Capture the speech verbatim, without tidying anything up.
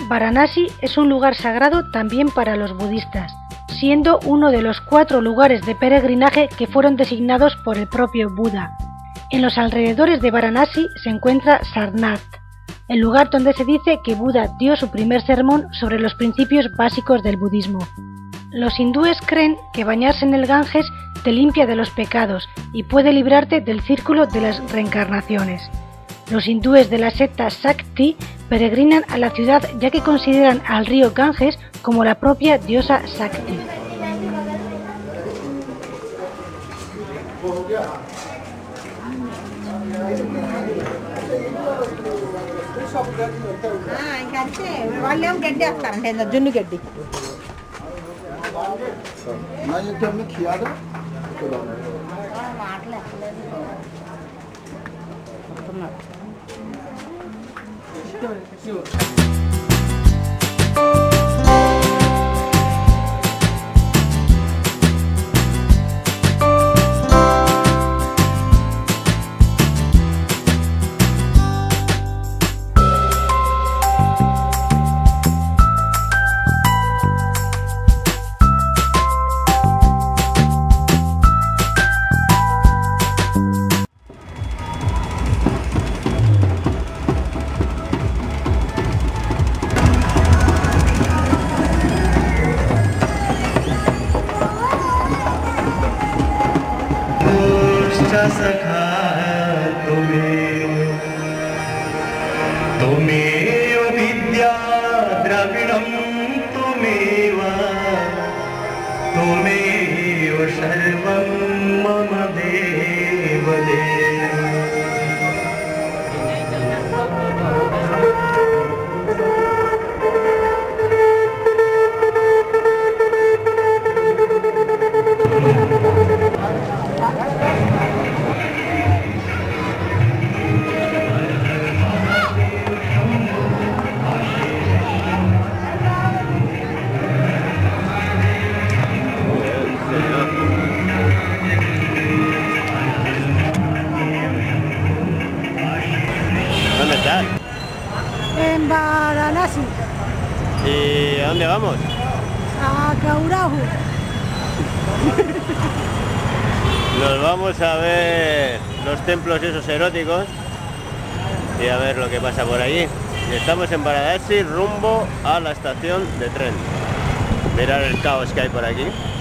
Varanasi es un lugar sagrado también para los budistas, siendo uno de los cuatro lugares de peregrinaje que fueron designados por el propio Buda. En los alrededores de Varanasi se encuentra Sarnath, el lugar donde se dice que Buda dio su primer sermón sobre los principios básicos del budismo. Los hindúes creen que bañarse en el Ganges te limpia de los pecados y puede librarte del círculo de las reencarnaciones. Los hindúes de la secta Shakti peregrinan a la ciudad ya que consideran al río Ganges como la propia diosa Shakti. ¿Dónde estás? En Varanasi. ¿Y a dónde vamos? A Khajuraho. Nos vamos a ver los templos esos eróticos y a ver lo que pasa por allí. Y estamos en Varanasi rumbo a la estación de tren. Mirad el caos que hay por aquí.